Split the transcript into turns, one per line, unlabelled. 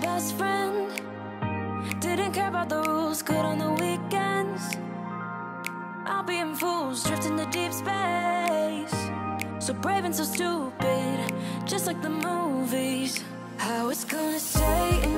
best friend. Didn't care about the rules, good on the weekends. I'll be in fools, drifting to deep space. So brave and so stupid, just like the movies. How it's gonna stay in